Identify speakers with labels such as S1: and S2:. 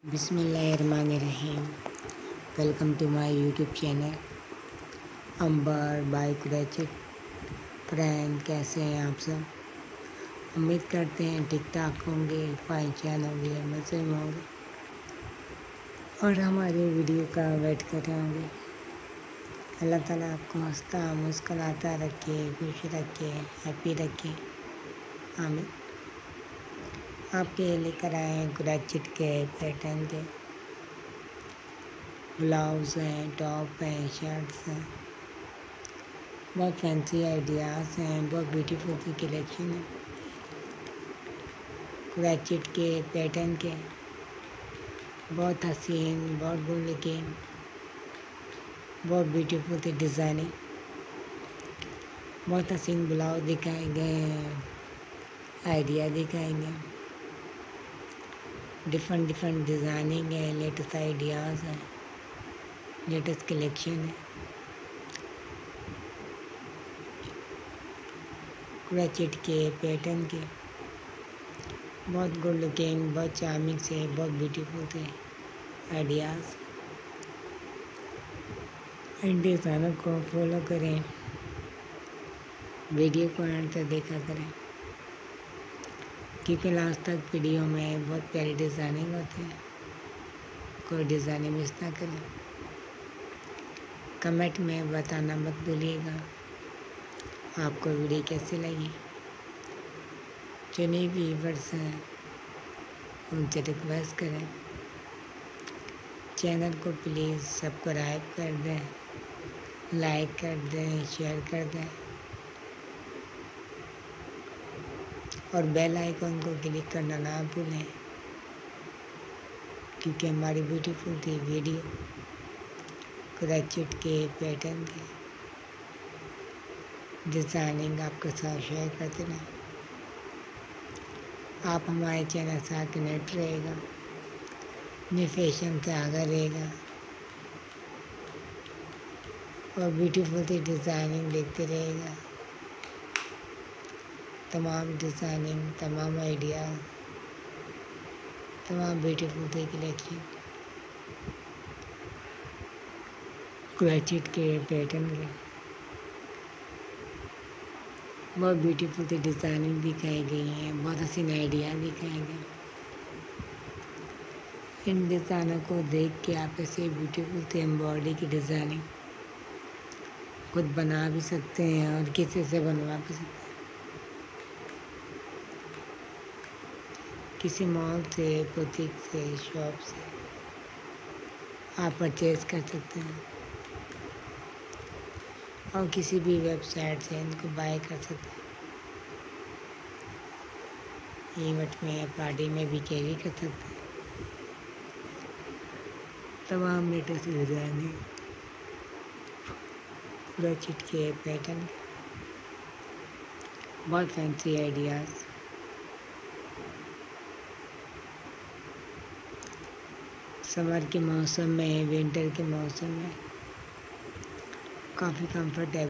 S1: बिस्मिल्लाहिर्रहमानिर्रहीम। Welcome to my YouTube channel Ambar by Qureshit. Friend, कैसे हैं आप सब? उम्मीद करते हैं ठीक ठाक होंगे, फाइन चैन होंगे, मज़े में होंगे और हमारे वीडियो का वेट कर रहे होंगे। अल्लाह ताला आपको हंसता मुस्कुराता रखे, खुश रखे, हैप्पी रखे, आमीन। आपके लेकर आए हैं कुरैशित के पैटर्न के ब्लाउज़ हैं, टॉप हैं, शर्ट्स हैं। बहुत फैंसी आइडियाज़ हैं, बहुत ब्यूटीफुल सी कलेक्शन है कुरैशित के पैटर्न के। बहुत हसीन, बहुत गुड लुकिंग, बहुत ब्यूटीफुल सी डिज़ाइनिंग। बहुत हसीन ब्लाउज दिखाए गए हैं, आइडिया दिखाए गए, डिफरेंट डिज़ाइनिंग है, लेटेस्ट आइडियाज़ हैं, लेटेस्ट कलेक्शन है कुरैशित के पैटर्न के। बहुत गुड लुकिंग, बहुत चार्मिंग से, बहुत ब्यूटीफुल थे आइडियाज़। इन डिज़ाइनों को फॉलो करें, वीडियो को एंड तक देखा करें क्योंकि लास्ट तक वीडियो में बहुत प्यारी डिज़ाइनिंग होती है। कोई डिज़ाइनिंग मिस ना करें। कमेंट में बताना मत भूलिएगा आपको वीडियो कैसी लगी। जिन्हें भी व्यूअर्स हैं उनसे रिक्वेस्ट करें, चैनल को प्लीज़ सब्सक्राइब कर दें, लाइक कर दें, शेयर कर दें और बेल आइकन को क्लिक करना ना भूलें क्योंकि हमारी ब्यूटीफुल थी वीडियो कुरैशित के पैटर्न की डिज़ाइनिंग आपके साथ शेयर करते रहें। आप हमारे चैनल से कनेक्ट रहेगा, न्यू फैशन से आगे रहेगा और ब्यूटीफुल सी डिज़ाइनिंग देखते रहेगा। तमाम डिज़ाइनिंग, तमाम आइडिया, तमाम ब्यूटीफुल सी कलेक्शन कुरैशित के पैटर्न के। बहुत ब्यूटीफुल सी डिज़ाइनिंग दिखाई गई हैं, बहुत हसीन आइडिया दिखाए गए। इन डिज़ाइनों को देख के आप ऐसे ब्यूटीफुल सी एम्ब्रॉयडरी की डिज़ाइनिंग खुद बना भी सकते हैं और किसी से बनवा भी सकते हैं। किसी मॉल से, बुटीक से, शॉप से आप परचेज कर सकते हैं और किसी भी वेबसाइट से इनको बाय कर सकते हैं। इवेंट में, पार्टी में भी कैरी कर सकते हैं। तमाम लेटेस्ट डिज़ाइनिंग कुरैशित के पैटर्न, बहुत फैंसी आइडियाज़। समर के मौसम में, विंटर के मौसम में काफ़ी कंफर्टेबल